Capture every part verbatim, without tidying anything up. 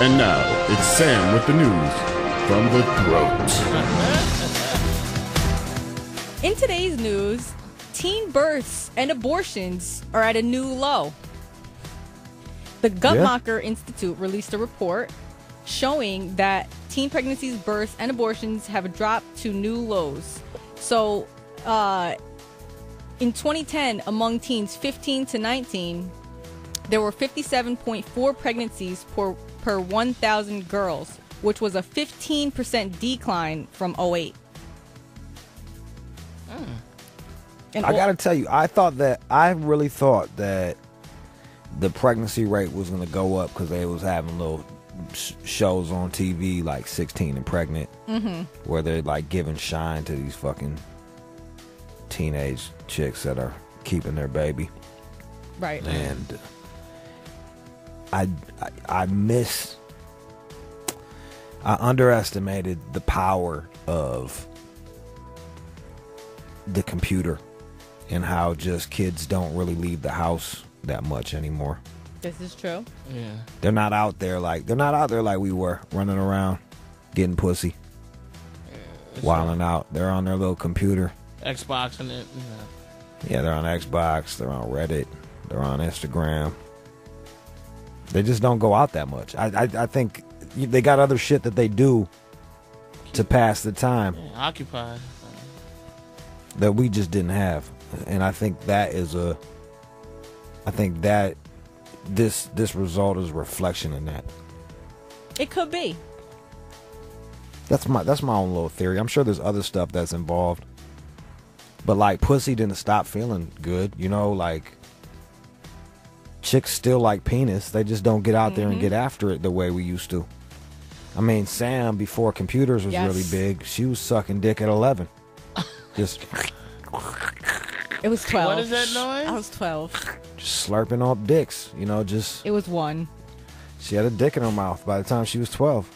And now, it's Sam with the news from the throat. In today's news, teen births and abortions are at a new low. The Guttmacher yeah. Institute released a report showing that teen pregnancies, births, and abortions have dropped to new lows. So, uh, in twenty ten, among teens fifteen to nineteen, there were fifty-seven point four pregnancies per, per one thousand girls, which was a fifteen percent decline from oh eight. Mm. And I got to tell you, I thought that, I really thought that the pregnancy rate was going to go up because they was having little sh- shows on T V like sixteen and Pregnant, mm-hmm. where they're like giving shine to these fucking teenage chicks that are keeping their baby. Right. And I, I, I miss, I underestimated the power of the computer and how just kids don't really leave the house that much anymore. This is true. Yeah. They're not out there like they're not out there like we were, running around, getting pussy, yeah, wilding out. They're on their little computer. Xbox and it, you know. Yeah, they're on Xbox, they're on Reddit, they're on Instagram. They just don't go out that much. I I, I think they got other shit that they do to pass the time. Yeah, occupied. That we just didn't have. And I think that is a I think that this this result is a reflection in that. It could be. That's my that's my own little theory. I'm sure there's other stuff that's involved. But like pussy didn't stop feeling good, you know, like chicks still like penis. They just don't get out mm-hmm. there and get after it the way we used to. I mean, Sam before computers was yes. really big, she was sucking dick at eleven. Just It was twelve. What is that noise? I was twelve. Just slurping up dicks, you know, just It was one. She had a dick in her mouth by the time she was twelve.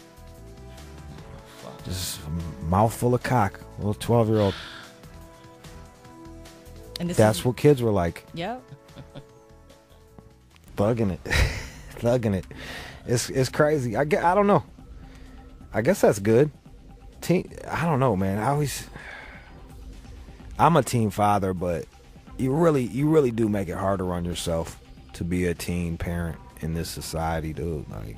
Just a mouthful of cock. Little twelve year old. And this That's is, what kids were like. Yep. Thugging it. Thugging it. It's it's crazy. I, get, I don't know. I guess that's good. Teen, I don't know, man. I always... I'm a teen father, but you really you really do make it harder on yourself to be a teen parent in this society, dude. Like,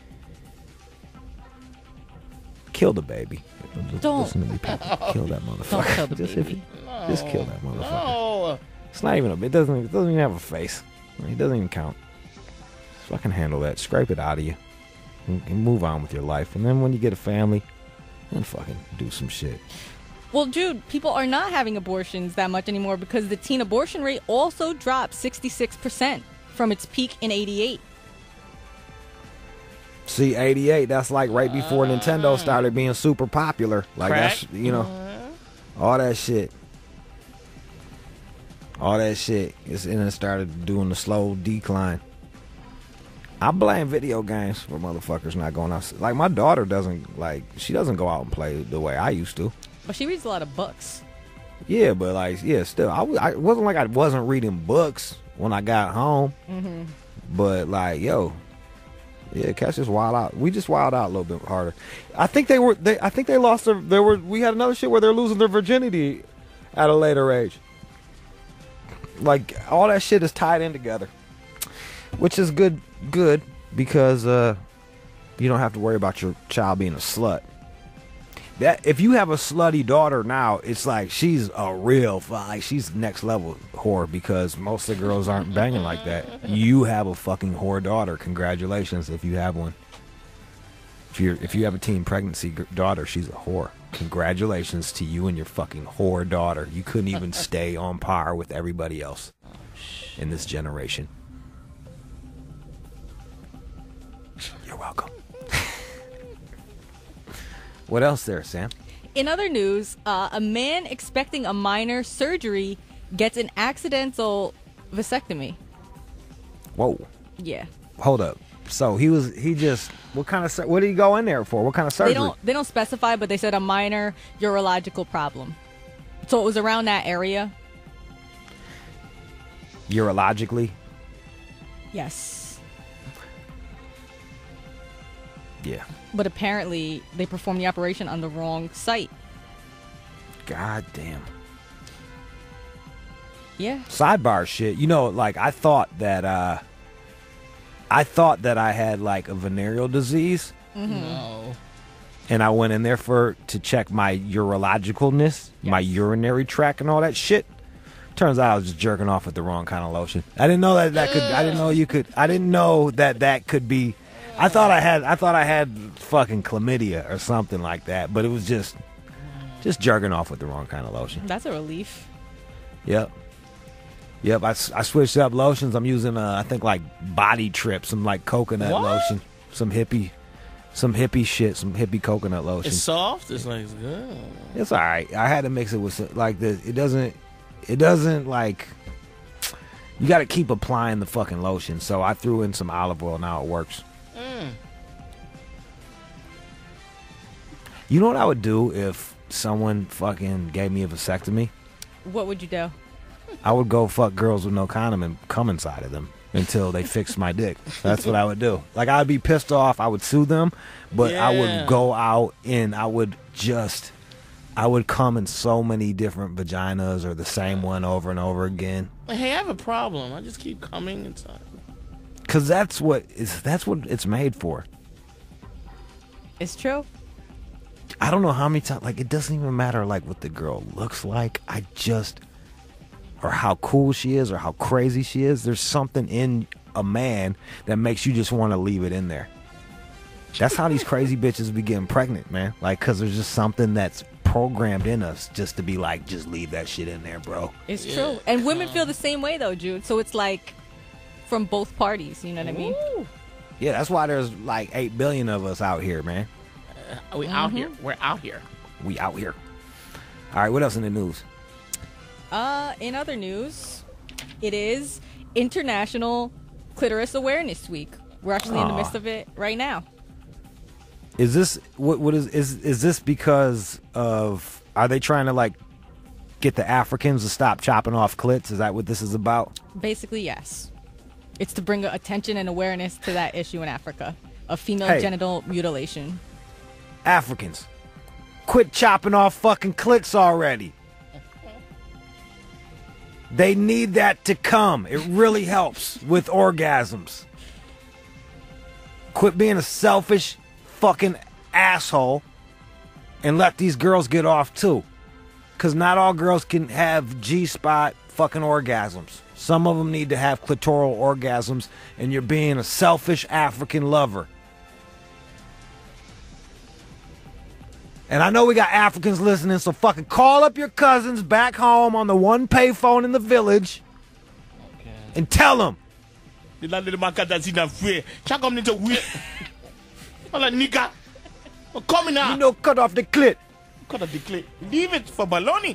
kill the baby. Don't. Listen to me, people. Kill that motherfucker. Don't kill the just, baby. If you, no. just kill that motherfucker. No. It's not even a. It doesn't. It doesn't even have a face. It doesn't even count. Just fucking handle that. Scrape it out of you, and, and move on with your life. And then when you get a family, then fucking do some shit. Well, Jude, people are not having abortions that much anymore because the teen abortion rate also dropped sixty-six percent from its peak in eighty-eight. See, eighty-eight, that's like right before uh, Nintendo started being super popular. Like, crack. that's, you know, all that shit. All that shit. It's, and it started doing the slow decline. I blame video games for motherfuckers not going out. Like, my daughter doesn't, like, she doesn't go out and play the way I used to. But she reads a lot of books. Yeah, but like, yeah, still, I, was, I it wasn't like I wasn't reading books when I got home. Mm-hmm. But like, yo, yeah, cats just wild out. We just wild out a little bit harder. I think they were. They, I think they lost their. There were. We had another shit where they're losing their virginity at a later age. Like all that shit is tied in together, which is good. Good because uh, you don't have to worry about your child being a slut. That if you have a slutty daughter now, it's like she's a real like she's next level whore because most of the girls aren't banging like that. You have a fucking whore daughter. Congratulations if you have one. If you if you have a teen pregnancy daughter, she's a whore. Congratulations to you and your fucking whore daughter. You couldn't even stay on par with everybody else in this generation. You're welcome. What else there, Sam? In other news, uh, a man expecting a minor surgery gets an accidental vasectomy. Whoa. Yeah. Hold up. So he was, he just, what kind of, what did he go in there for? What kind of surgery? They don't, they don't specify, but they said a minor urological problem. So it was around that area. Urologically? Yes. Yeah. But apparently, they performed the operation on the wrong site. God damn. Yeah. Sidebar shit. You know, like I thought that uh I thought that I had like a venereal disease. Mm-hmm. No. And I went in there for to check my urologicalness, Yes. my urinary tract and all that shit. Turns out I was just jerking off with the wrong kind of lotion. I didn't know that that could I didn't know you could I didn't know that that could be I thought I had I thought I had fucking chlamydia or something like that, but it was just just jerking off with the wrong kind of lotion. That's a relief. Yep. Yep, I, s- I switched up lotions. I'm using, uh, I think, like Body Trip, some like coconut What? lotion, some hippie, some hippie shit, some hippie coconut lotion. It's soft. It's like it's good. It's all right. I had to mix it with some, like the. It doesn't. It doesn't like. You got to keep applying the fucking lotion. So I threw in some olive oil. Now it works. Mm. You know what I would do if someone fucking gave me a vasectomy? What would you do? I would go fuck girls with no condom and come inside of them until they fixed my dick. That's what I would do. Like, I'd be pissed off. I would sue them, but I Yeah. would go out and I would just, I would come in so many different vaginas or the same one over and over again. Hey, I have a problem. I just keep coming inside. Cause that's what is that's what it's made for. It's true. I don't know how many times. Like, it doesn't even matter like what the girl looks like. I just. Or how cool she is, or how crazy she is. There's something in a man that makes you just want to leave it in there. That's how these crazy bitches be getting pregnant, man. Like, because there's just something that's programmed in us just to be like, just leave that shit in there, bro. It's Yeah. true. And women feel the same way, though, Jude. So it's like from both parties. You know what I mean? Woo. Yeah, that's why there's like eight billion of us out here, man. Uh, we out here. We're out here. We out here. All right, what else in the news? Uh, in other news, it is International Clitoris Awareness Week. We're actually in the Aw. midst of it right now. Is this what? What is is is this because of? Are they trying to like get the Africans to stop chopping off clits? Is that what this is about? Basically, yes. It's to bring attention and awareness to that issue in Africa of female Hey. genital mutilation. Africans, quit chopping off fucking clits already. They need that to come. It really helps with orgasms. Quit being a selfish fucking asshole and let these girls get off too. Because not all girls can have G-spot fucking orgasms. Some of them need to have clitoral orgasms, and you're being a selfish African lover. And I know we got Africans listening, so fucking call up your cousins back home on the one payphone in the village Okay. and tell them. The land of the market that's in a free. Can't come into weird. I'm like, nigga. I'm coming out. You know, cut off the clit. Cut off the clip. Leave it for baloney.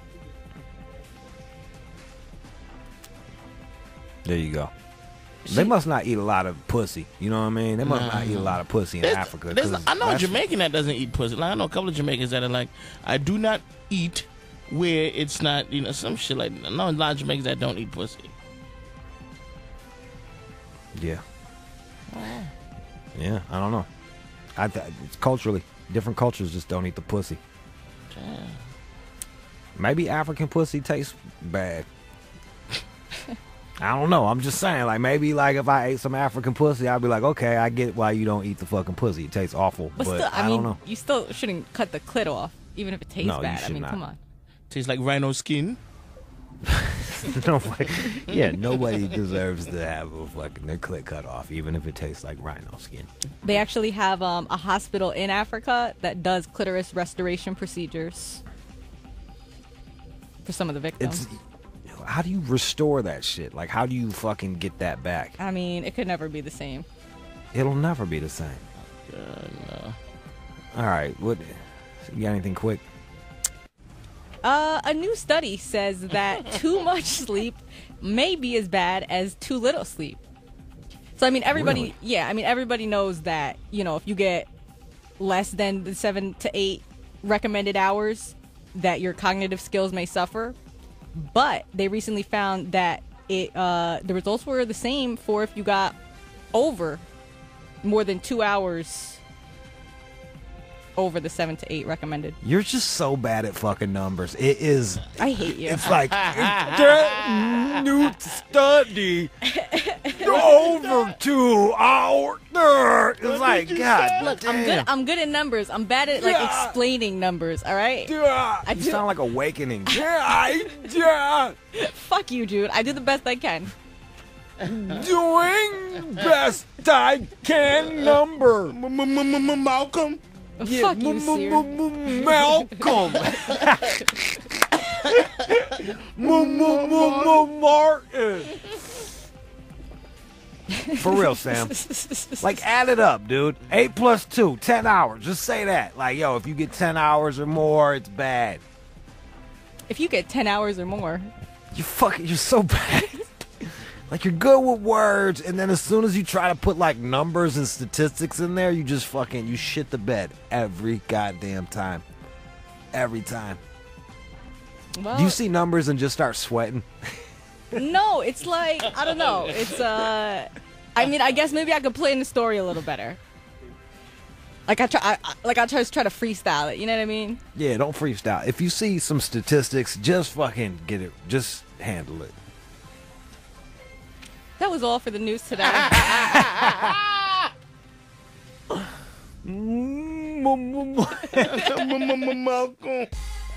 There you go. They must not eat a lot of pussy. You know what I mean? They must Nah. not eat a lot of pussy in There's- Africa. there's- 'cause I know a that's- Jamaican that doesn't eat pussy. Like, I know a couple of Jamaicans that are like, I do not eat where it's not, you know, some shit like that. I know a lot of Jamaicans that don't eat pussy. Yeah. Yeah, I don't know. I th- it's culturally. Different cultures just don't eat the pussy. Damn. Maybe African pussy tastes bad. I don't know. I'm just saying, like, maybe, like, if I ate some African pussy, I'd be like, okay, I get why you don't eat the fucking pussy. It tastes awful, but, But, still, I, I, mean, don't know. you still shouldn't cut the clit off, even if it tastes No, you bad. I should mean, not. come on. Tastes like rhino skin. Nobody, yeah, nobody deserves to have a fucking their clit cut off, even if it tastes like rhino skin. They actually have um, a hospital in Africa that does clitoris restoration procedures for some of the victims. It's how do you restore that shit? Like, how do you fucking get that back? I mean, it could never be the same. It'll never be the same. God, no. All right, what? You got anything quick? Uh, a new study says that too much sleep may be as bad as too little sleep. So I mean, everybody, Really? yeah, I mean, everybody knows that, you know, if you get less than the seven to eight recommended hours, that your cognitive skills may suffer. But they recently found that it, uh, the results were the same for if you got over more than two hours over the seven to eight recommended. You're just so bad at fucking numbers. It is. I hate you. It's like that new study over two hours. It's like God. Look, I'm good. I'm good at numbers. I'm bad at like explaining numbers. All right. I you sound like Awakening. Fuck you, Jude. I do the best I can. Doing best I can. Number. Malcolm. Fuck you, Sear. Malcolm. Martin. For real, Sam. Like, add it up, dude. Eight plus two, ten hours. Just say that. Like, yo, if you get ten hours or more, it's bad. If you get ten hours or more, you fucking, you're so bad. Like, you're good with words, and then as soon as you try to put, like, numbers and statistics in there, you just fucking, you shit the bed every goddamn time. Every time. well, Do you see numbers and just start sweating? no, it's like I don't know. It's uh, I mean, I guess maybe I could play in the story a little better. Like I try, I, I- like I try to try to freestyle it. You know what I mean? Yeah, don't freestyle. If you see some statistics, just fucking get it. Just handle it. That was all for the news today. Malcolm.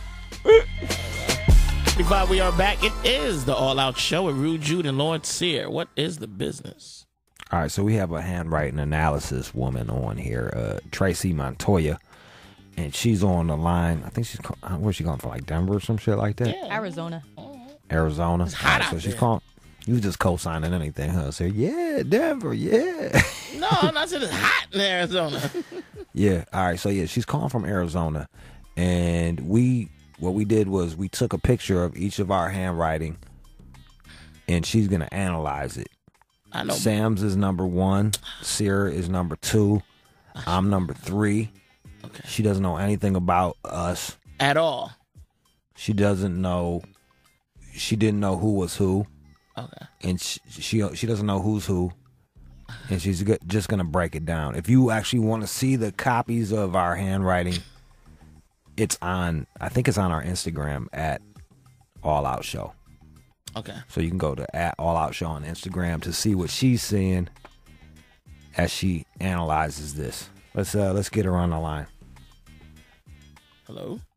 Before we are back, it is the All Out Show with Rude, Jude, and Lord Sear. What is the business? All right, so we have a handwriting analysis woman on here, uh, Tracy Montoya, and she's on the line. I think she's call- uh, where's she going for, like Denver or some shit like that? Yeah. Arizona. Arizona. It's hot All out so she's there. calling. You was just co-signing anything, huh? Say, yeah, Denver, yeah. No, I'm not saying it's hot in Arizona. Yeah. All right. So yeah, she's calling from Arizona, and we what we did was we took a picture of each of our handwriting, and she's gonna analyze it. I know. Sam's is number one. Sear is number two. I'm number three. Okay. She doesn't know anything about us. At all. She doesn't know. She didn't know who was who, Okay. and she she, she doesn't know who's who. And she's go- just going to break it down. If you actually want to see the copies of our handwriting, it's on, I think it's on our Instagram at All Out Show. Okay. So you can go to at All Out Show on Instagram to see what she's seeing as she analyzes this. Let's uh let's get her on the line. Hello?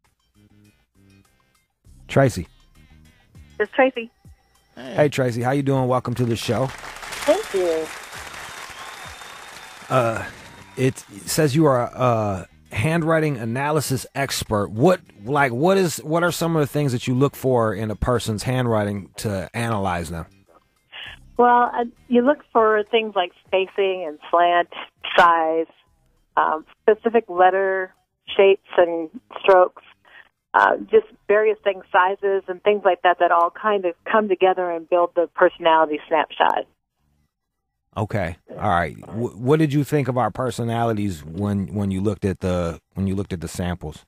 Tracy. It's Tracy. Hey Tracy, how you doing? Welcome to the show. Thank you. It says you are a handwriting analysis expert. What like what is what are some of the things that you look for in a person's handwriting to analyze them? Well, uh, you look for things like spacing and slant, size, um, specific letter shapes and strokes, uh, just various things, sizes and things like that, that all kind of come together and build the personality snapshot. Okay, all right. W- what did you think of our personalities when when you looked at the when you looked at the samples?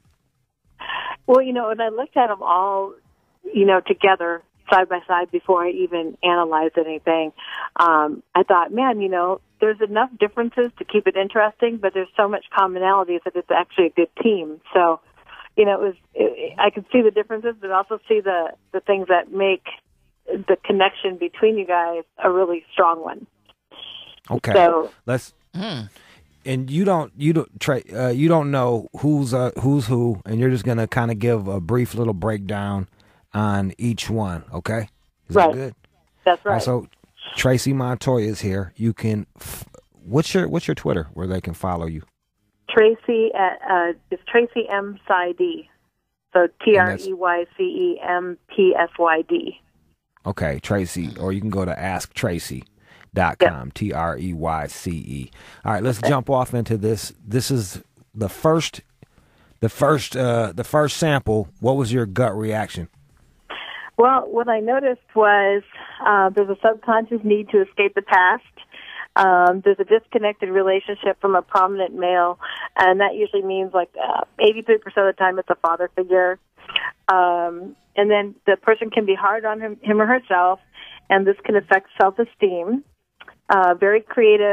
Well, you know, when I looked at them all, you know, together, side by side, before I even analyzed anything, um, I thought, man, you know, there's enough differences to keep it interesting, but there's so much commonality that it's actually a good team. So, you know, it was it, I could see the differences, but also see the, the things that make the connection between you guys a really strong one. Okay, So, let's. And you don't you don't tra- uh, you don't know who's uh, who's who, and you're just gonna kind of give a brief little breakdown on each one. Okay, is Right. that good? that's All right. right, so Tracy Montoya is here. You can. F- what's your what's your Twitter where they can follow you? Tracy at, uh, is Tracy M. Psyd. So T R E Y C E M P S Y D. Okay, Tracy, or you can go to ask tracy dot com, T R E Y C E. All right, let's jump off into this. This is the first, the first, uh, the first sample. What was your gut reaction? Well, what I noticed was uh, there's a subconscious need to escape the past. Um, there's a disconnected relationship from a prominent male, and that usually means like uh, eighty-three percent of the time it's a father figure. Um, and then the person can be hard on him, him or herself, and this can affect self-esteem. Uh, very creative,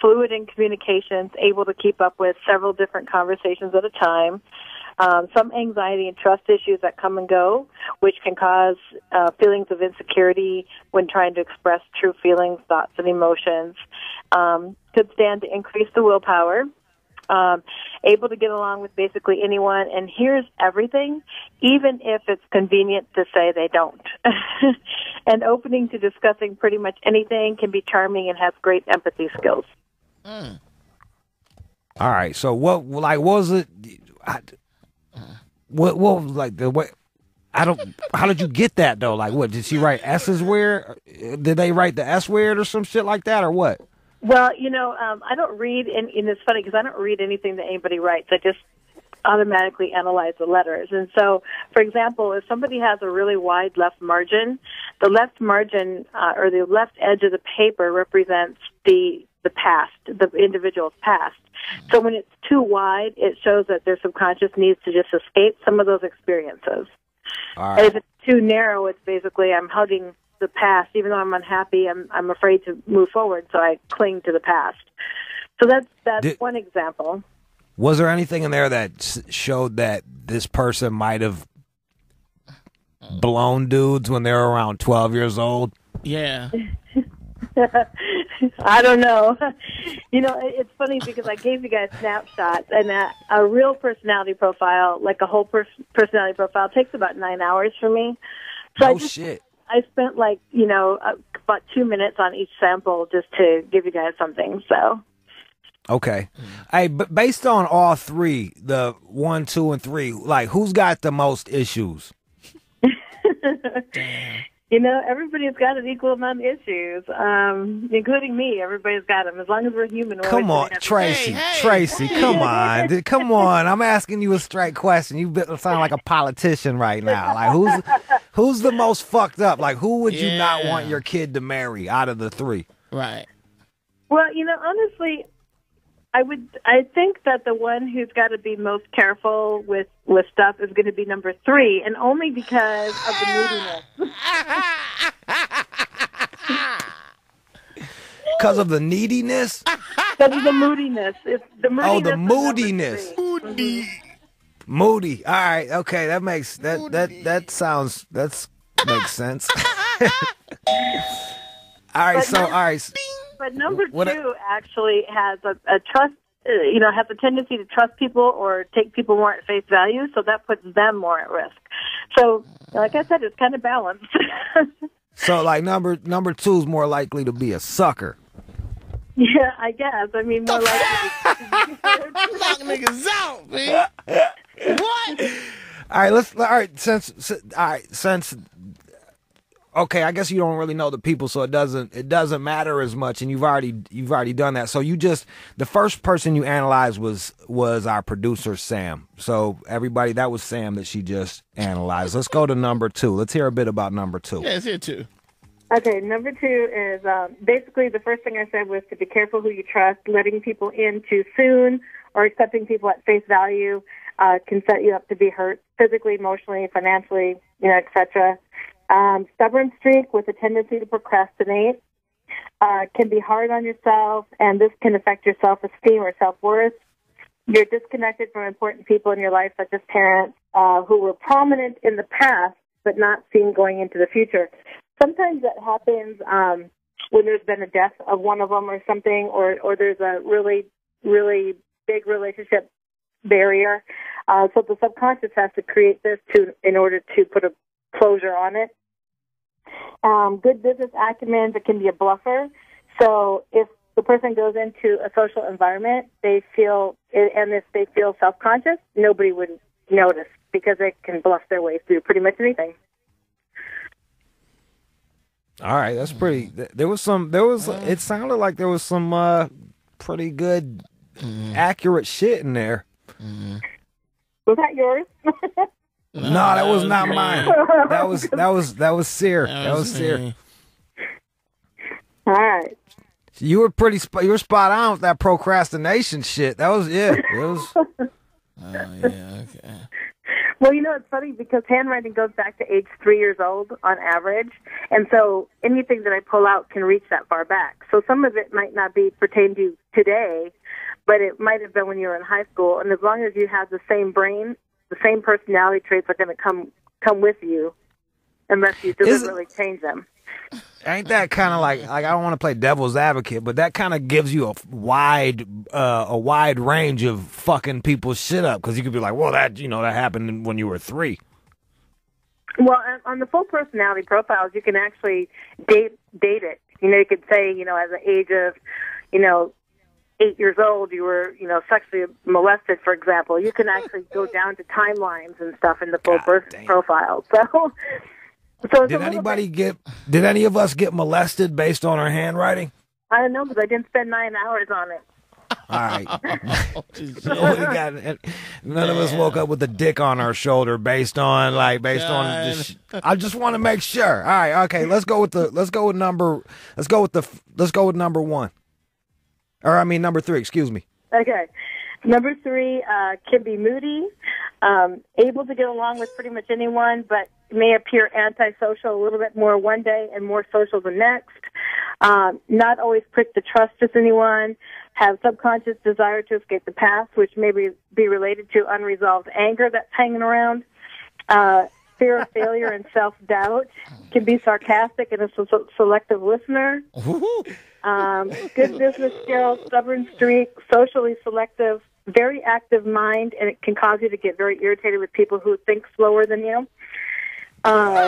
fluid in communications, able to keep up with several different conversations at a time. Um, some anxiety and trust issues that come and go, which can cause uh, feelings of insecurity when trying to express true feelings, thoughts, and emotions. Um, could stand to increase the willpower. Um, able to get along with basically anyone, and hears everything, even if it's convenient to say they don't. And opening to discussing pretty much anything, can be charming and has great empathy skills. Mm. All right. So what, like, what was it? I, what, what was like the way? I don't. How did you get that though? Like, what did she write S's weird? Did they write the S weird or some shit like that, or what? Well, you know, um, I don't read, and, and it's funny because I don't read anything that anybody writes. I just automatically analyze the letters. And so, for example, if somebody has a really wide left margin, the left margin uh, or the left edge of the paper represents the the past, the individual's past. So when it's too wide, it shows that their subconscious needs to just escape some of those experiences. All right. And if it's too narrow, it's basically I'm hugging the past. Even though I'm unhappy, I'm I'm afraid to move forward, so I cling to the past. So that's that's Did, one example. Was there anything in there that s- showed that this person might have blown dudes when they were around twelve years old? Yeah. I don't know. You know, it's funny because I gave you guys snapshots, and a, a real personality profile, like a whole pers- personality profile, takes about nine hours for me. So Oh, I just, shit. I spent like, you know, uh, about two minutes on each sample just to give you guys something. So. Okay. Hey, but based on all three, the one, two, and three, like, who's got the most issues? You know, everybody's got an equal amount of issues, um, including me. Everybody's got them. As long as we're human. We're Come on, always gonna have- Tracy. Hey, hey, Tracy, hey. come on. Dude, Come on. I'm asking you a straight question. You be- sound like a politician right now. Like, who's who's the most fucked up? Like, who would you not Yeah. want your kid to marry out of the three? Right. Well, you know, honestly, I would. I think that the one who's got to be most careful with with stuff is going to be number three, and only because of the moodiness. Because of the neediness? Because of the moodiness. It's the moodiness. Oh, the is number moodiness. three. Moody. Moody. All right. Okay. That makes that that that sounds that's makes sense. all right. But So all number- right. But number What- two actually has a, a trust. Uh, you know, has a tendency to trust people or take people more at face value, so that puts them more at risk. So, like I said, it's kind of balanced. So like number number two is more likely to be a sucker. Yeah, I guess. I mean, more likely. Knock niggas out, man. What? All right. Let's. All right. Since. since all right. Since. Okay, I guess you don't really know the people, so it doesn't it doesn't matter as much, and you've already you've already done that. So you just the first person you analyzed was was our producer Sam. So everybody, that was Sam that she just analyzed. Let's go to number two. Let's hear a bit about number two. Yeah, it's here too. Okay, number two is um, basically the first thing I said was to be careful who you trust. Letting people in too soon or accepting people at face value uh, can set you up to be hurt physically, emotionally, financially, you know, et cetera. Um, stubborn streak with a tendency to procrastinate uh, can be hard on yourself, and this can affect your self-esteem or self-worth. You're disconnected from important people in your life, such as parents, uh, who were prominent in the past but not seen going into the future. Sometimes that happens um, when there's been a death of one of them or something, or, or there's a really, really big relationship barrier. Uh, so the subconscious has to create this to in order to put a closure on it. Um, good business acumen, but can be a bluffer. So if the person goes into a social environment, they feel, and if they feel self-conscious, nobody would notice because they can bluff their way through pretty much anything. All right, that's pretty. There was some. There was. It sounded like there was some uh, pretty good, accurate shit in there. Was that yours? No, that was not mine. That was that was that was Sear. That was Sear. me. All right. You were pretty. Sp- you were spot on with that procrastination shit. That was yeah. It was. Oh yeah, okay. Well, you know, it's funny because handwriting goes back to age three years old on average. And so anything that I pull out can reach that far back. So some of it might not be pertain to today, but it might have been when you were in high school. And as long as you have the same brain, the same personality traits are going to come come with you unless you deliberately change them. Ain't that kind of like, like I don't want to play devil's advocate, but that kind of gives you a wide, uh, a wide range of fucking people's shit up, because you could be like, well, that, you know, that happened when you were three. Well, on the full personality profiles, you can actually date date it. You know, you could say, you know, at the age of, you know, eight years old, you were, you know, sexually molested, for example. You can actually go down to timelines and stuff in the full God birth damn. profile. So. So did anybody bit, get? Did any of us get molested based on our handwriting? I don't know because I didn't spend nine hours on it. All right. Nobody got, none of us woke up with a dick on our shoulder based on like based God. on. This, I just want to make sure. All right. Okay. Let's go with the. Let's go with number. Let's go with the. Let's go with number one. Or I mean number three. Excuse me. Okay. Number three uh, can be moody, um, able to get along with pretty much anyone, but may appear antisocial a little bit more one day and more social the next. Um, not always quick to trust just anyone. Have subconscious desire to escape the past, which may be, be related to unresolved anger that's hanging around. Uh, fear of failure and self-doubt. Can be sarcastic and a so- selective listener. Um, good business skills, stubborn streak, socially selective, very active mind, and it can cause you to get very irritated with people who think slower than you. Uh,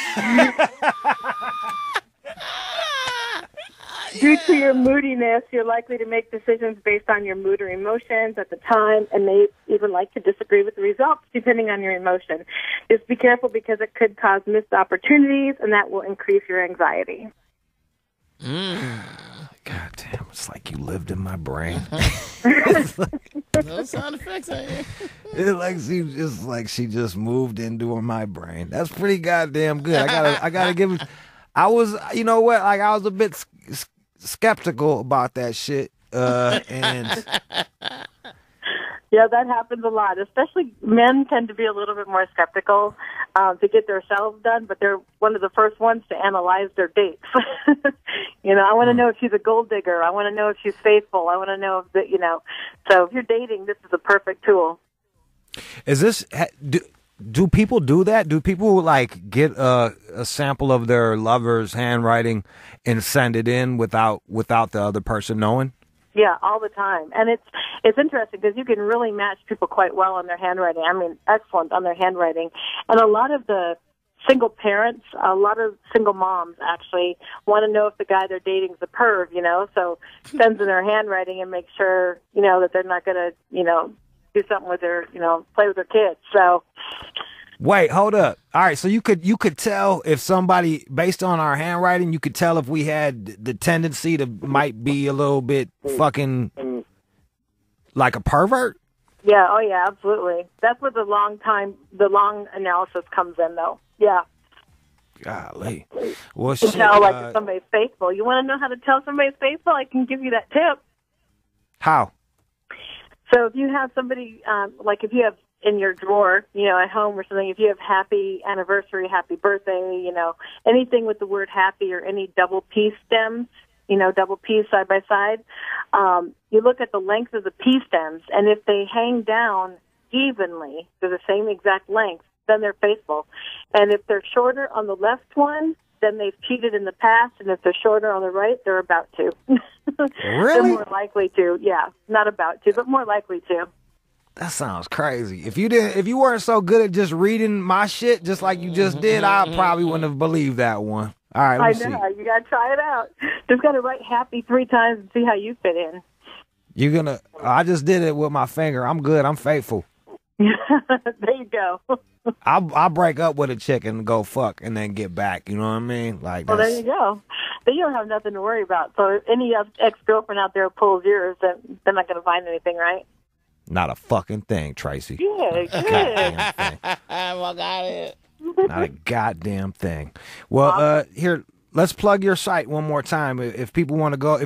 due to your moodiness, you're likely to make decisions based on your mood or emotions at the time, and may even like to disagree with the results depending on your emotion. Just be careful because it could cause missed opportunities, and that will increase your anxiety. Mm. God damn, it's like you lived in my brain. No sound effects out here. It's like she just like she just moved into my brain. That's pretty goddamn good. I gotta I gotta give it. I was, you know what? Like I was a bit s- s- skeptical about that shit, uh, and yeah, that happens a lot. Especially men tend to be a little bit more skeptical uh, to get themselves done, but they're one of the first ones to analyze their dates. You know, I want to know if she's a gold digger. I want to know if she's faithful. I want to know if that, you know. So if you're dating, this is a perfect tool. is this do, do people do that? Do people like get a, a sample of their lover's handwriting and send it in without without the other person knowing? Yeah, all the time. And it's it's interesting because you can really match people quite well on their handwriting. I mean, excellent on their handwriting. And a lot of the single parents, a lot of single moms actually want to know if the guy they're dating is a perv, you know, so sends in their handwriting and make sure, you know, that they're not going to, you know, do something with their, you know, play with their kids. So Wait, hold up. All right, so you could you could tell if somebody, based on our handwriting, you could tell if we had the tendency to might be a little bit fucking like a pervert? Yeah, oh yeah, absolutely. That's where the long time, the long analysis comes in, though. Yeah. Golly. Well, You can shit, tell, like, uh, if somebody's faithful. You want to know how to tell somebody's faithful? I can give you that tip. how? So if you have somebody, um, like if you have in your drawer, you know, at home or something, if you have happy anniversary, happy birthday, you know, anything with the word happy or any double P stems, you know, double P side by side, um, you look at the length of the P stems, and if they hang down evenly, they're the same exact length, then they're faithful. And if they're shorter on the left one, then they've cheated in the past, and if they're shorter on the right, they're about to. They're Really? more likely to, yeah. Not about to, but more likely to. That sounds crazy. If you didn't, if you weren't so good at just reading my shit, just like you just did, I probably wouldn't have believed that one. All right, I let me know. see. You got to try it out. Just got to write happy three times and see how you fit in. You're gonna. I just did it with my finger. I'm good. I'm faithful. There you go. I'll I'll break up with a chick and go fuck and then get back. You know what I mean? Like, Well, there that's, you go. Then you don't have nothing to worry about. So if any ex-girlfriend out there pulls yours, then they're not going to find anything, right? not a fucking thing, Tracy. Good, good. Goddamn thing. Well, got it. Not a goddamn thing. Well, uh, here, let's plug your site one more time. If people want to go, if you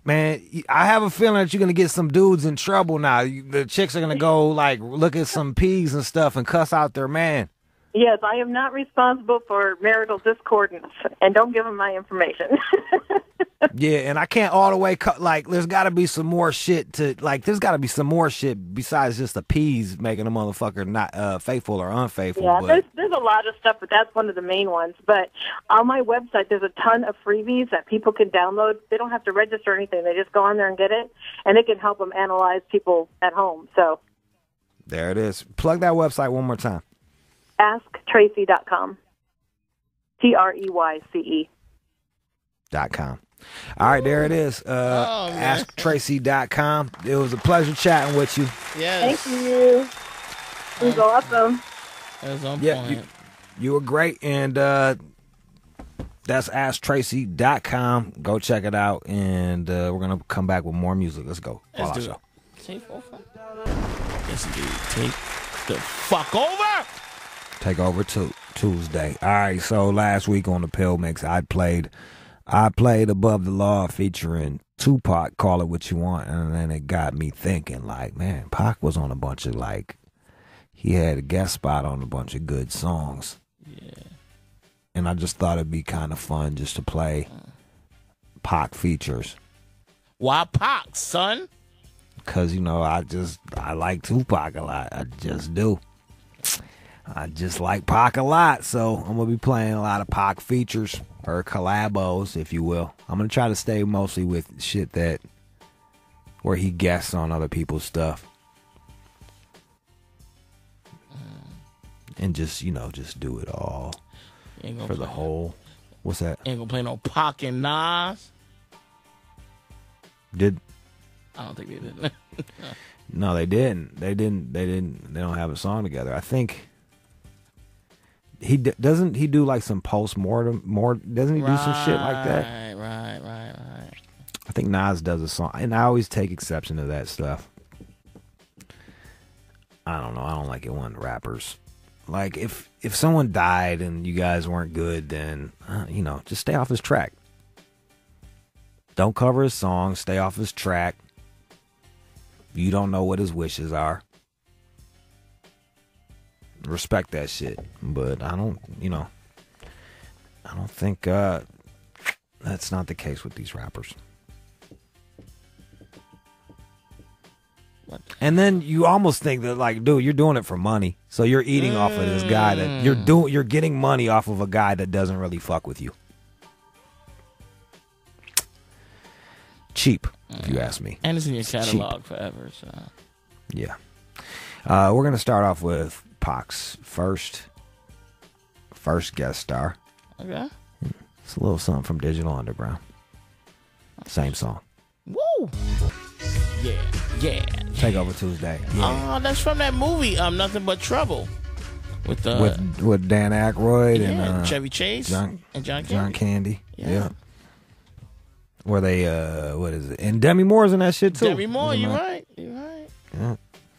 man, I have a feeling that you're gonna get some dudes in trouble now. You- The chicks are gonna go like look at some peas and stuff and cuss out their man. Yes, I am not responsible for marital discordance, and don't give them my information. Yeah, and I can't all the way cut. Like, there's got to be some more shit to like. There's got to be some more shit besides just the peas making a motherfucker not uh, faithful or unfaithful. Yeah, but, there's there's a lot of stuff, but that's one of the main ones. But on my website, there's a ton of freebies that people can download. They don't have to register or anything. They just go on there and get it, and it can help them analyze people at home. So there it is. Plug that website one more time. ask tracy dot com. T R E Y C E. Dot com. All right, there it is. Uh, Oh, man. ask tracy dot com. It was a pleasure chatting with you. Yes. Thank you. It was awesome. That was on Yeah, point. you, you were great. And uh, that's ask tracy dot com. Go check it out. And uh, we're going to come back with more music. Let's go. Let's Fall do Out it. Show. Take over. Yes, indeed. Take the fuck over. Take over to Tuesday. All right, so last week on the Pill Mix, I played I played Above the Law featuring Tupac, Call It What You Want, and then it got me thinking, like, man, Pac was on a bunch of, like, he had a guest spot on a bunch of good songs. Yeah. And I just thought it'd be kind of fun just to play Pac features. Why Pac, son? Because, you know, I just, I like Tupac a lot. I just do. I just like Pac a lot, so I'm going to be playing a lot of Pac features, or collabos, if you will. I'm going to try to stay mostly with shit that, where he guests on other people's stuff. And just, you know, just do it all Ain't gonna for the play- whole, what's that? Ain't gonna play no Pac and Nas. Did, I don't think they did. no, they didn't. They didn't, they didn't, they don't have a song together. I think... He d- doesn't he do like some post mortem more doesn't he do some shit like that? Right, right, right, right. I think Nas does a song, and I always take exception to that stuff. I don't know. I don't like it when rappers like if if someone died and you guys weren't good, then uh, you know, just stay off his track. Don't cover his song. Stay off his track. You don't know what his wishes are. Respect that shit, but I don't, you know, I don't think uh, that's not the case with these rappers. What? And then you almost think that, like, dude, you're doing it for money, so you're eating mm. off of this guy that you're doing, you're getting money off of a guy that doesn't really fuck with you. Cheap, if you ask me. And it's in your It's catalog cheap. forever. So Yeah. Uh, we're gonna start off with Pac's first first guest star. okay. It's a little something from Digital Underground. Same song. Woo. Yeah, yeah. Take Over Tuesday. Yeah. Oh, that's from that movie. Um, Nothing But Trouble. With uh, with with Dan Aykroyd yeah, and uh, Chevy Chase John, and John Candy. John Candy. Yeah. Yeah. Where they uh what is it? And Demi Moore's in that shit too. Demi Moore, Wasn't you're that- right. You're right. Yeah.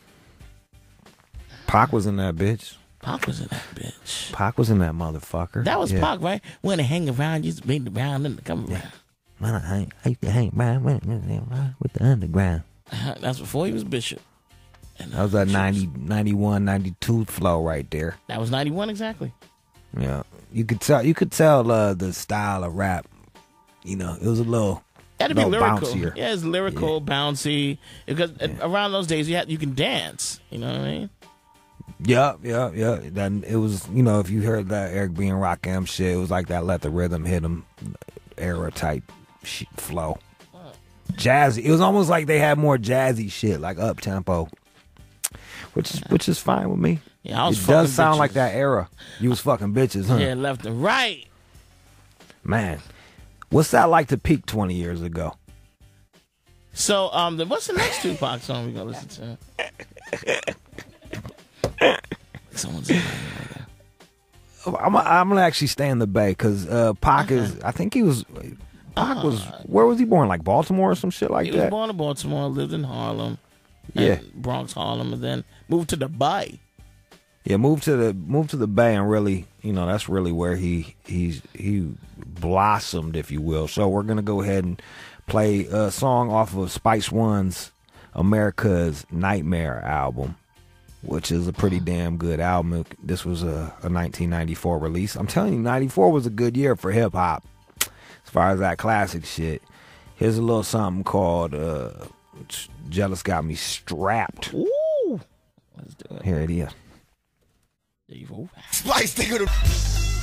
Pac was in that bitch. Pac was in that bitch. Pac was in that motherfucker. That was yeah. Pac, right? When they hang around, used to be around and come around. When I, hang, I used to hang around with, with the underground. That's before he was Bishop. And, uh, That was that she ninety, ninety-one, ninety-two flow right there. That was ninety-one exactly. Yeah, you could tell. You could tell uh, the style of rap. You know, it was a little. It had to be little lyrical. bouncier. Yeah, it's lyrical, bouncy. Because Yeah. around those days, you had you can dance. You know what I mean? Yeah, yeah, yeah. Then it was, you know, if you heard that Eric B and Rakim shit, it was like that. Let the rhythm hit him, era type shit, flow. Jazzy. It was almost like they had more jazzy shit, like up tempo, which is which is fine with me. Yeah, I was it fucking does sound bitches. like that era. You was fucking bitches, huh? Yeah, left and right. Man, what's that like to peak twenty years ago? So, um, the, what's the next Tupac song we gonna listen to? Someone's in there. I'm I'm gonna actually stay in the Bay because uh, Pac Uh-huh. is. I think he was. Pac was. Where was he born? Like Baltimore or some shit like He that. was born in Baltimore, lived in Harlem, Yeah. and Bronx, Harlem, and then moved to Dubai. Yeah, moved to the moved to the Bay and really, you know, that's really where he he's he blossomed, if you will. So we're gonna go ahead and play a song off of Spice One's America's Nightmare album, which is a pretty damn good album. This was a, a nineteen ninety-four release. I'm telling you, ninety-four was a good year for hip hop as far as that classic shit. Here's a little something called uh, Jealous Got Me Strapped. Ooh. Let's do it. Here it is. There you go. Spice, they could Oh,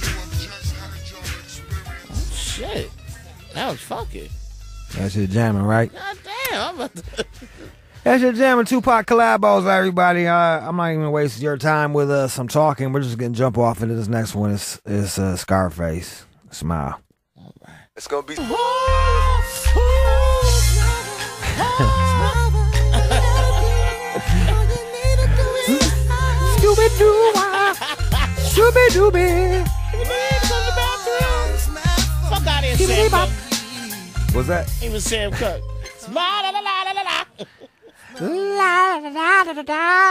shit. That was funky. That's your jamming, right? God damn. I'm about to... That's your jamming Tupac collabos, everybody. Uh, I'm not even wasting your time with us. I'm talking. We're just going to jump off into this next one. It's, it's uh, Scarface. Smile. All right. It's gonna be. Scooby-Doo, Scooby-Dooby. Fuck out of here, Sam Cooke. What's that? He was Sam Cooke. La la la la la la. La da da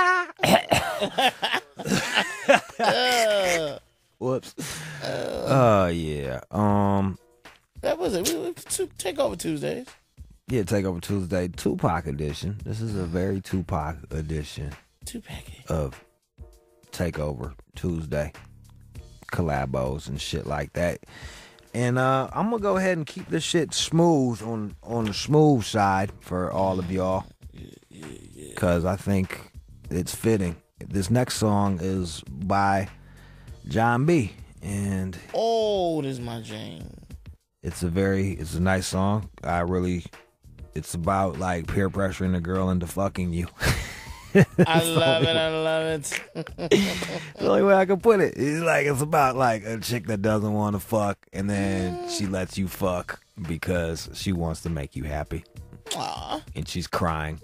da da. Whoops. Oh uh, yeah. Um. That was it. We, we, take over Tuesdays. Yeah, Takeover Tuesday, Tupac edition. This is a very Tupac edition Tupac of Takeover Tuesday collabos and shit like that. And uh, I'm gonna go ahead and keep this shit smooth on on the smooth side for all of y'all, because I think it's fitting. This next song is by John B, and oh, this is my jam. It's a very, it's a nice song. I really, it's about like peer pressuring a girl into fucking you. I love it. I love it. The only way I can put it. It's like, it's about like a chick that doesn't want to fuck, and then she lets you fuck because she wants to make you happy. Aww. And she's crying.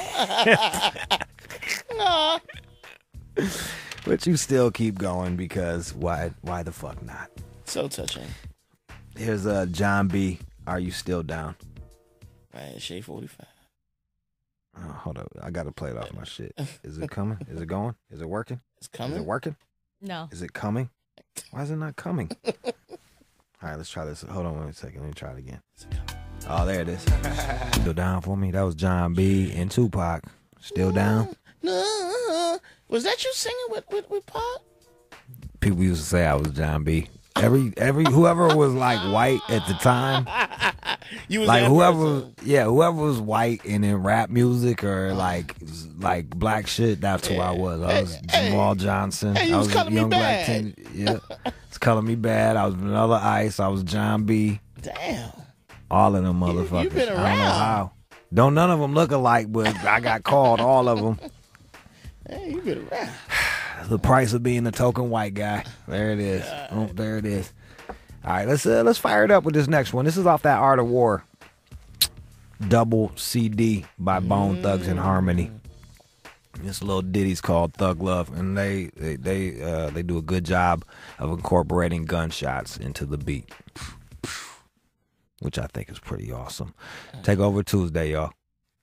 Aww. But you still keep going because why, why the fuck not? So touching. Here's uh, John B. Are You Still Down? Right, Shade forty-five. Oh, hold up. I got to play it off my shit. Is it coming? Is it going? Is it working? It's coming. Is it working? No. Is it coming? Why is it not coming? All right, let's try this. Hold on one second. Let me try it again. Oh, there it is. Still down for me? That was John B. and Tupac. Still down? No. Was that you singing with, with, with Pop? People used to say I was John B. Every every whoever was like white at the time, you was like that whoever, person. yeah, whoever was white and in rap music or like like black shit. That's who I was. I was Hey, Jamal Johnson. hey, you I was was Color a Me young black Bad. teen. Yeah, it's Color Me Bad. I was Vanilla Ice. I was John B. Damn. All of them motherfuckers. You been I don't know around. how. Don't none of them look alike, but I got called all of them. Hey, you been around. The price of being a token white guy. There it is. Oh, there it is. All right, let's uh, let's fire it up with this next one. This is off that Art of War double C D by Bone Thugs and Harmony. This little ditty's called Thug Love, and they they they, uh, they do a good job of incorporating gunshots into the beat, which I think is pretty awesome. Take over Tuesday, y'all.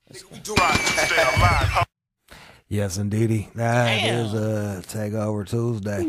Yes, indeedy. That Damn. is a Take Over Tuesday.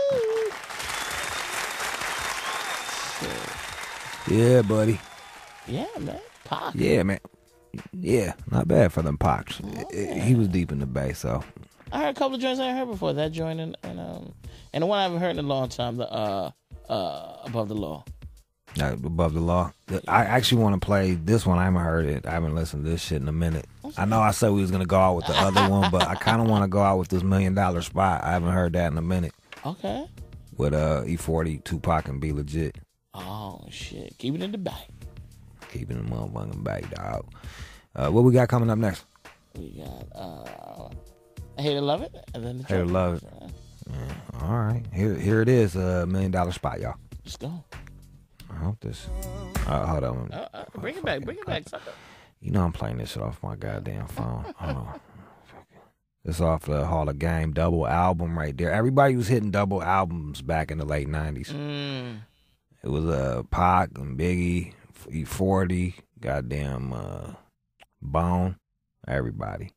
Yeah, buddy. Yeah, man. Pop. Yeah, man. Yeah, not bad for them Pocs. Oh, He was deep in the bass, so. I heard a couple of joints I ain't heard before. That joint and, and um and the one I haven't heard in a long time, the uh uh Above the Law. Uh, Above the Law. I actually want to play this one. I haven't heard it. I haven't listened to this shit in a minute. I know I said we was going to go out with the other one, but I kind of want to go out with this Million Dollar Spot. I haven't heard that in a minute. Okay. With uh, E forty, Tupac, and Be Legit. Oh shit. Keep it in the back. Keeping the motherfucking back, dog. Uh, what we got coming up next? We got uh I Hate to Love It and then the Hate to joint. Love It. Yeah, all right. Here here it is, uh, Million Dollar Spot, y'all. Let's go. I hope this. Uh, hold on. Uh, uh, bring it back, bring it back, sucker. You know I'm playing this shit off my goddamn phone. Hold on. It's off the Hall of Game double album right there. Everybody was hitting double albums back in the late nineties. Mm. It was uh, Pac and Biggie, E forty, goddamn uh, Bone, everybody.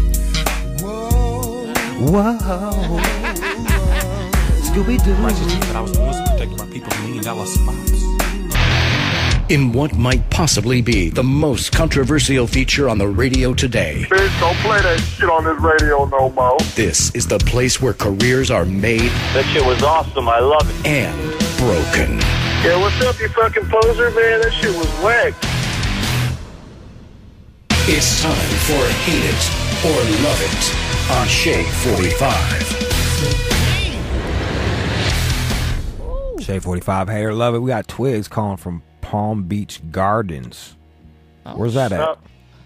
Whoa. Whoa. Scooby-Doo. Righteousness that I was supposed to protect my people's million dollar spots. in what might possibly be the most controversial feature on the radio today. Bitch, don't play that shit on this radio no more. This is the place where careers are made. That shit was awesome. I love it. And broken. Yeah, what's up, you fucking poser, man? That shit was whack. It's time for Hate It or Love It on Shade forty-five. Shade forty-five, hey or love it. We got Twigs calling from Palm Beach Gardens. Oh, Where's that at?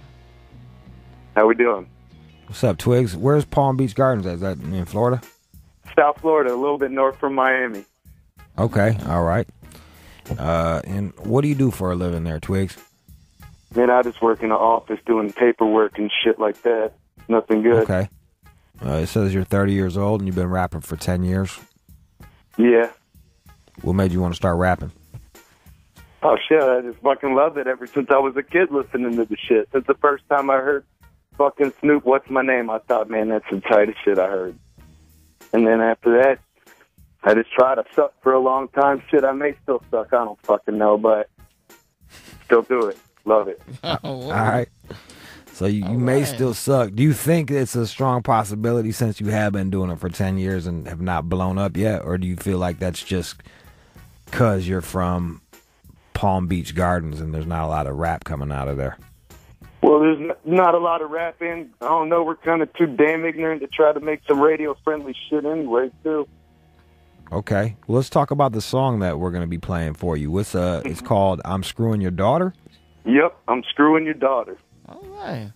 How we doing? What's up, Twigs? Where's Palm Beach Gardens at? Is that in Florida? South Florida, a little bit north from Miami. Okay, all right. Uh, and what do you do for a living there, Twigs? Man, I just work in the office doing paperwork and shit like that. Nothing good. Okay. Uh, it says you're thirty years old and you've been rapping for ten years. Yeah. What made you want to start rapping? Oh, shit, I just fucking love it ever since I was a kid listening to the shit. Since the first time I heard fucking Snoop, What's My Name, I thought, man, that's the tightest shit I heard. And then after that, I just tried to suck for a long time. Shit, I may still suck. I don't fucking know, but still do it. Love it. Oh, all right. So you, you may right. still suck. Do you think it's a strong possibility since you have been doing it for ten years and have not blown up yet? Or do you feel like that's just because you're from Palm Beach Gardens and there's not a lot of rap coming out of there? Well, there's n- not a lot of rap in. I don't know. We're kind of too damn ignorant to try to make some radio-friendly shit anyway, too. Okay. Well, let's talk about the song that we're going to be playing for you. What's uh? It's called I'm Screwing Your Daughter? Yep, I'm screwing your daughter. All right.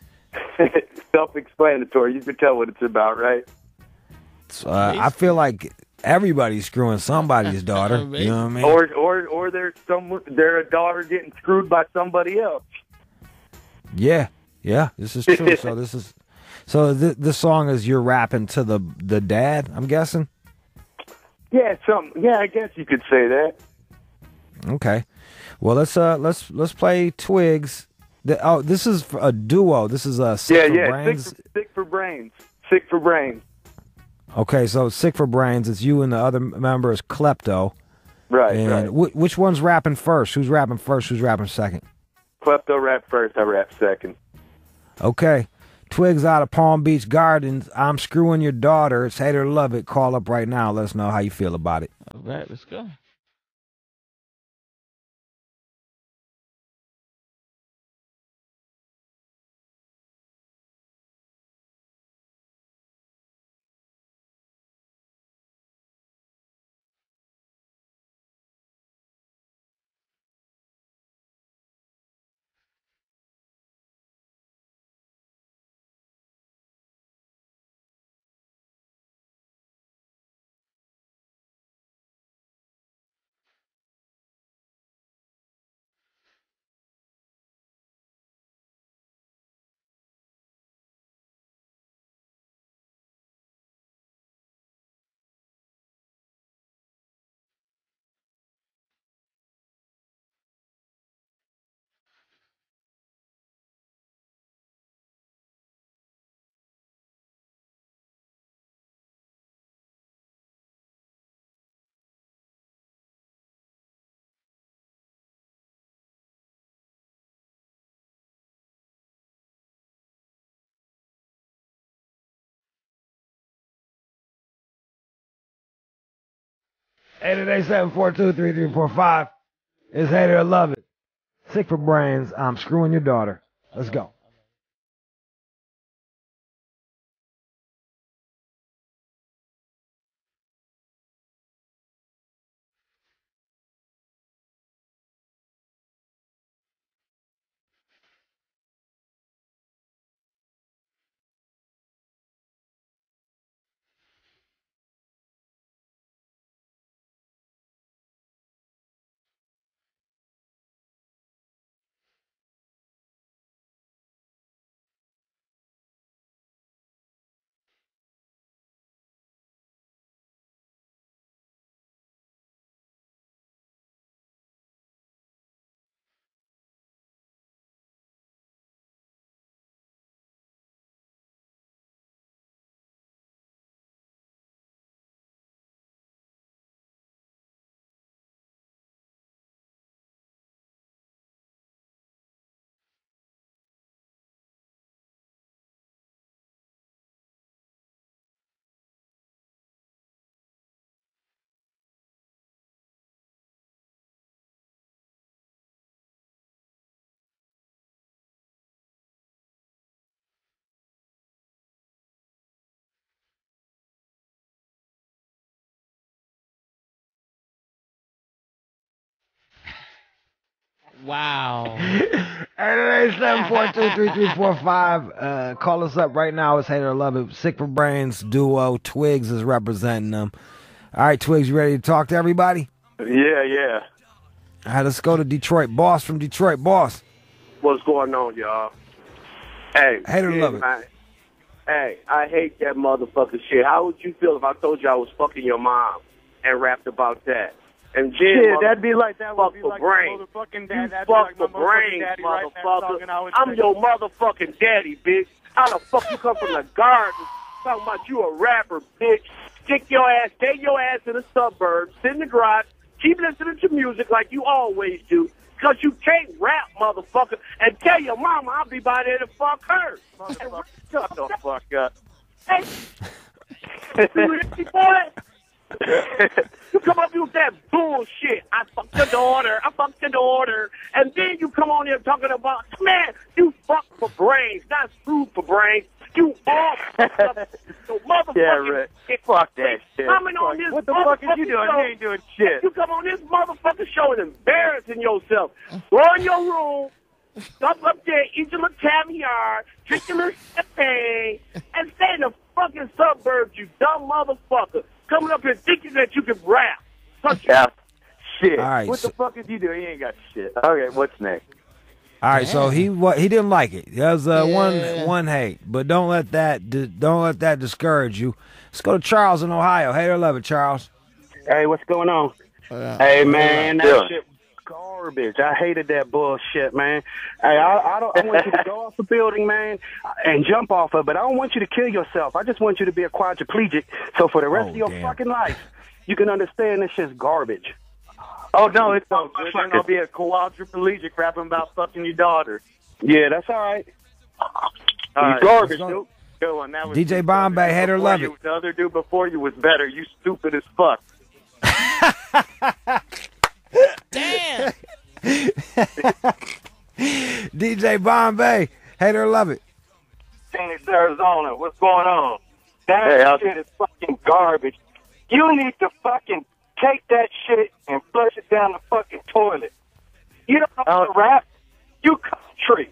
Self-explanatory. You can tell what it's about, right? Uh, I feel like everybody's screwing somebody's daughter. You know what I mean? Or, or, or there's some, they're a daughter getting screwed by somebody else. Yeah, yeah, this is true. So this is, so th- this song is you're rapping to the the dad, I'm guessing. Yeah, some. Yeah, I guess you could say that. Okay, well let's uh let's let's play Twigs. The, oh, this is a duo. This is a Sick Yeah, for yeah. Brains. Sick for, sick for brains. Sick for brains. Okay, so Sick for Brains. It's you and the other member is Klepto. Right. And right. wh- which one's rapping first? Who's rapping first? Who's rapping second? Klepto rap first. I rap second. Okay. Twigs out of Palm Beach Gardens. I'm screwing your daughter. It's hate or love it. Call up right now. Let us know how you feel about it. All right, let's go. eight eight eight, seven four two, three three four five. It's hate or love it. Sick for Brains. I'm screwing your daughter. Let's go. Wow. eight eight seven, four two three three four five. Uh, call us up right now. It's Hate or Love It. Sick for Brains duo. Twigs is representing them. All right, Twigs, you ready to talk to everybody? Yeah, yeah. All right, let's go to Detroit. Boss from Detroit. Boss. What's going on, y'all? Hey, Hate or yeah, love it. man. Hey, I hate that motherfucking shit. How would you feel if I told you I was fucking your mom and rapped about that? And then, Shit, that'd be like that. Fuck Would be for like brains. my motherfucking You dad. That'd be fuck like my for brains, motherfucking daddy right now motherfucker. talking how it's I'm like- your motherfucking daddy, bitch. How the fuck you come from the garden talking about you a rapper, bitch? Stick your ass, take your ass in the suburbs, sit in the garage, keep listening to music like you always do, because you can't rap, motherfucker, and tell your mama I'll be by there to fuck her. Motherfucker, shut the fuck up. Hey, you come up here with that bullshit. I fucked your daughter. I fucked your daughter. And then you come on here talking about, man, you fuck for brains, not food for brains. You all so motherfucking Yeah, right. Fuck that shit. Coming on this What the fuck is you motherfucking doing? show. You ain't doing shit. You come on this motherfucking show and embarrassing yourself. Go in your room, stop up there, eat your little caviar, drink your little champagne, and stay in the fucking suburbs, you dumb motherfucker. Coming up here thinking that you can rap. Fuck Yeah. Shit. All right, what so- the fuck is you doing? You ain't got shit. Okay, what's next? All right, so he what he didn't like it. There's uh, Yeah. one one hate, but don't let that di- don't let that discourage you. Let's go to Charles in Ohio. Hate or love it, Charles. Hey, what's going on? Yeah. Hey, man, that Yeah. shit was garbage. I hated that bullshit, man. Hey, I, I don't. I want you to go off the building, man, and jump off of it. But I don't want you to kill yourself. I just want you to be a quadriplegic, so for the rest Oh, of your damn. fucking life, you can understand this shit's garbage. Oh, no, it's all good. Then I'll be a quadriplegic rapping about fucking your daughter. Yeah, that's all right. All You right. garbage, let's go. dude. Good one. That was D J Bombay, hate or before love you, it. The other dude before you was better. You stupid as fuck. Damn. D J Bombay, hate or love it. Phoenix, Arizona. What's going on? That Hey, how's- shit is fucking garbage. You need to fucking take that shit and flush it down the fucking toilet. You don't know how to rap. You country.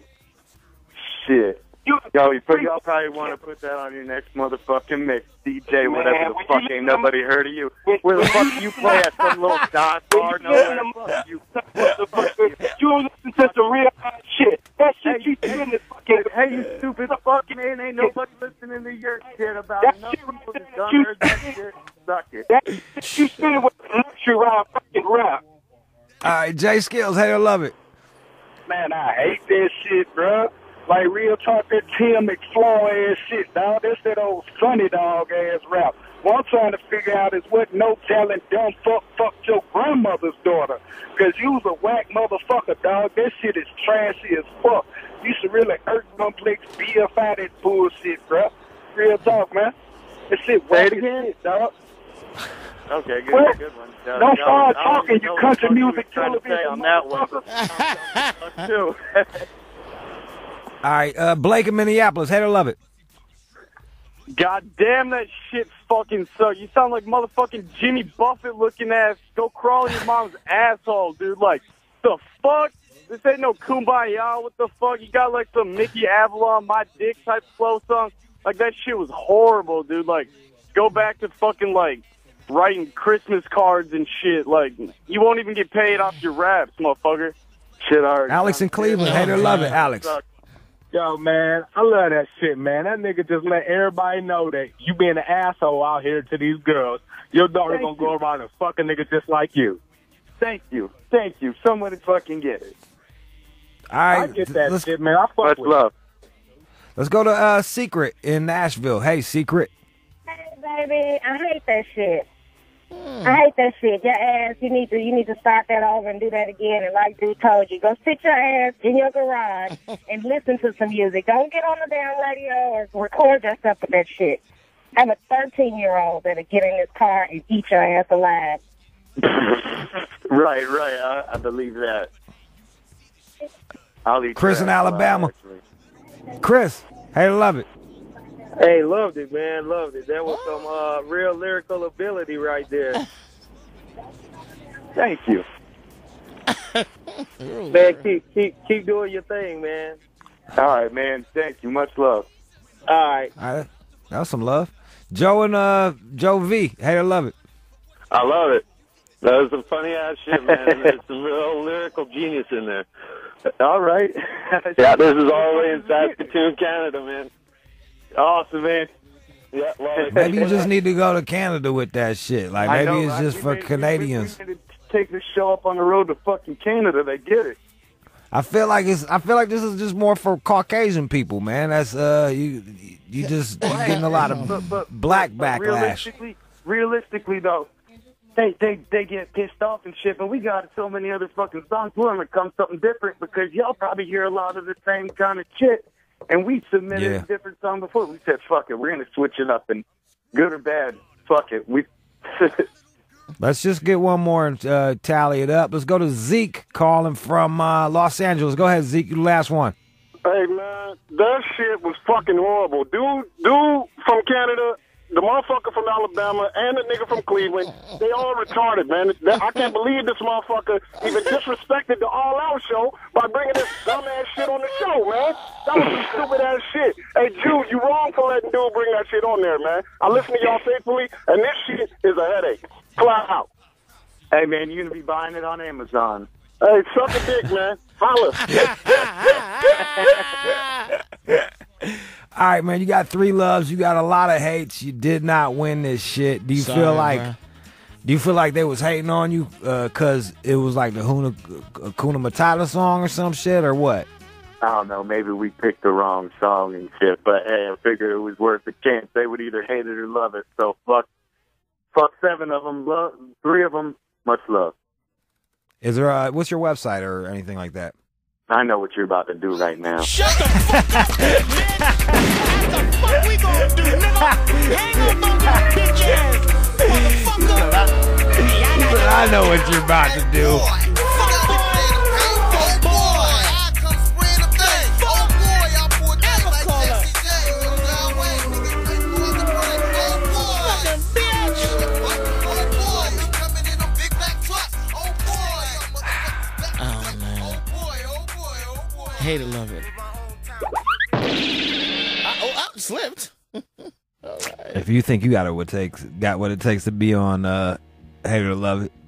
Shit. You Yo, you put, y'all probably want to put that on your next motherfucking mix, D J, whatever Man, the when fuck. you Ain't listen- nobody heard of you. when- Where the when fuck you do you play at some little dot bar? When you Nowhere. listen to- Fuck you. You don't listen to some real ass shit. That shit Hey, you hey, doing is fucking. Hey, you stupid fucking man. Ain't nobody listening to your shit about That it. No shit people right just there done that you heard that shit. Suck it. That shit you spinning with luxury around fucking rap. All right, Jay Skills, hate or love it. Man, I hate that shit, bro. Like real talk, that Tim McFlaw ass shit, dog. That's that old Sunny Dog ass rap. What I'm trying to figure out is what no talent dumb fuck fucked your grandmother's daughter. Cause you was a whack motherfucker, dog. That shit is trashy as fuck. You should really hurt complex B F I that bullshit, bro. Real talk, man. That shit whack as shit, dog. Okay, good, Well, good one. Uh, don't no, start I don't talking, even you know what country the fuck you music was trying to say television on that one. motherfucker. Fuck you. All right, uh, Blake in Minneapolis, hate or love it. God damn, that shit fucking sucks. You sound like motherfucking Jimmy Buffett looking ass. Go crawl in your mom's asshole, dude. Like, the fuck? This ain't no Kumbaya. What the fuck? You got like some Mickey Avalon, My Dick type slow song. Like, that shit was horrible, dude. Like, go back to fucking, like, writing Christmas cards and shit. Like, you won't even get paid off your raps, motherfucker. Shit already. Alex in Cleveland, hate or love it, Alex. Yo, man, I love that shit, man. That nigga just let everybody know that you being an asshole out here to these girls. Your daughter Thank gonna you. go around and fuck a nigga just like you. Thank you. Thank you. Somebody fucking get it. All right, I get that let's, shit, man. I fuck Much with love. let's go to uh, Secret in Nashville. Hey, Secret. Hey, baby, I hate that shit. I hate that shit. Your ass, you need to you need to start that over and do that again. And like Dude told you, go sit your ass in your garage and listen to some music. Don't get on the damn radio or record yourself with that shit. I have a thirteen-year-old that'll get in his car and eat your ass alive. Right, right. I, I believe that. I'll eat Chris your in ass Alabama. alive, actually. Chris, hate or love it. Hey, loved it, man. Loved it. That was some uh, real lyrical ability right there. Thank you. Man, keep keep keep doing your thing, man. All right, man. Thank you. Much love. All right. All right. That was some love. Joe and uh Joe V. Hate or love it. I love it. That was some funny ass shit, man. There's some real lyrical genius in there. All right. Yeah, this is all the way in Saskatoon, Canada, man. Awesome, man. Yeah, love it. Maybe you just need to go to Canada with that shit. Like I maybe know, it's right? just We for made- Canadians. We, we, we need to take this show up on the road to fucking Canada. They get it. I feel like it's. I feel like this is just more for Caucasian people, man. That's uh, you. You just you're getting a lot of But- but- black but backlash. Realistically, realistically though, they they they get pissed off and shit. But we got so many other fucking songs. We're gonna come something different because y'all probably hear a lot of the same kind of shit. And we submitted Yeah. a different song before. We said, "Fuck it, we're gonna switch it up." And good or bad, fuck it. We. Let's just get one more and uh, tally it up. Let's go to Zeke calling from uh, Los Angeles. Go ahead, Zeke. You the last one. Hey, man, that shit was fucking horrible. Dude, dude from Canada, the motherfucker from Alabama, and the nigga from Cleveland, they all retarded, man. I can't believe this motherfucker even disrespected the All Out show by bringing this dumbass shit on the show, man. That was some stupid ass shit. Hey, Jude, you wrong for letting dude bring that shit on there, man. I listen to y'all faithfully, and this shit is a headache. Flat out. Hey, man, you're gonna be buying it on Amazon. Hey, suck a dick, man. Holla. All right, man. You got three loves. You got a lot of hates. You did not win this shit. Do you Sorry, feel like? bro. Do you feel like they was hating on you because it was like the Huna, Hakuna Matata song or some shit or what? I don't know. Maybe we picked the wrong song and shit. But hey, I figured it was worth a chance. They would either hate it or love it. So fuck, fuck seven of them. Love three of them. Much love. Is there a, what's your website or anything like that? I know what you're about to do right now. Shut the fuck up, man. What the fuck we gonna do, nigga? Hang up on that bitch ass, motherfucker. I know what you're about to do. Hate it, love it. I, oh, I slipped. All right. If you think you got it, what takes got what it takes to be on uh, Hate or Love It,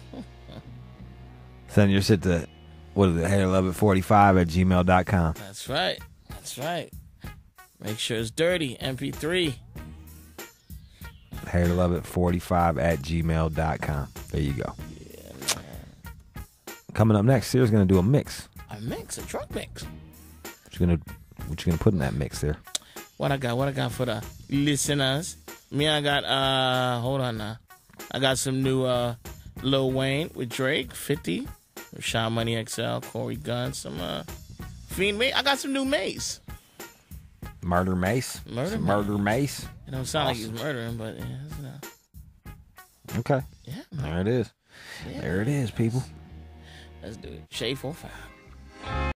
send your shit to what is it? Hate or Love It forty-five at gmail dot com. That's right. That's right. Make sure it's dirty. M P three. Hate or Love It forty-five at gmail dot com. There you go. Yeah, man. Coming up next, Sear's gonna do a mix. A mix, a truck mix. What you gonna what you gonna put in that mix there? What I got? What I got for the listeners? Me, I got. Uh, hold on now. I got some new uh, Lil Wayne with Drake, fifty, Rashad Money X L, Corey Gunn, some uh, Fiend Mace. I got some new Mace. Murder Mace. Murder Some Mace. Murder Mace. It don't sound Awesome. like he's murdering, but yeah, it's, uh, Okay. yeah, There it is. yeah. There it is, people. Let's do it. Shade four five.